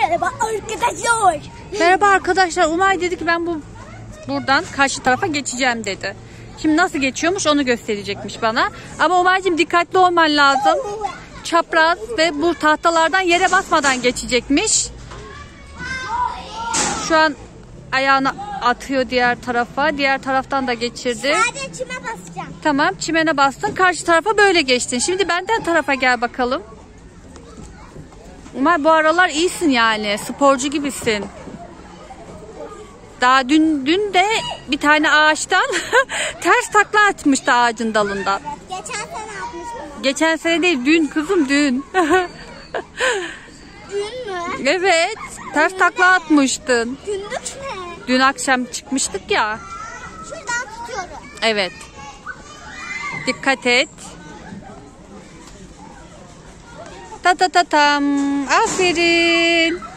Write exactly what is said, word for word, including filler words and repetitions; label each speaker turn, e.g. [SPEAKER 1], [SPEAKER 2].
[SPEAKER 1] Merhaba arkadaşlar.
[SPEAKER 2] Merhaba arkadaşlar. Umay dedi ki ben bu buradan karşı tarafa geçeceğim dedi. Şimdi nasıl geçiyormuş onu gösterecekmiş bana. Ama Umay'cığım dikkatli olman lazım. Çapraz ve bu tahtalardan yere basmadan geçecekmiş. Şu an ayağını atıyor diğer tarafa. Diğer taraftan da geçirdi.
[SPEAKER 1] Sadece çime basacağım.
[SPEAKER 2] Tamam, çimene bastın. Karşı tarafa böyle geçtin. Şimdi benden tarafa gel bakalım. Umay bu aralar iyisin yani. Sporcu gibisin. Daha dün dün de bir tane ağaçtan ters takla atmıştı ağacın dalından.
[SPEAKER 1] Evet, geçen sene yapmıştım.
[SPEAKER 2] Geçen sene değil, dün kızım dün.
[SPEAKER 1] Dün mü?
[SPEAKER 2] Evet, ters takla atmıştın.
[SPEAKER 1] Gündüz ne?
[SPEAKER 2] Dün akşam çıkmıştık ya.
[SPEAKER 1] Şuradan tutuyorum.
[SPEAKER 2] Evet. Dikkat et. Ta ta ta tam. Aferin.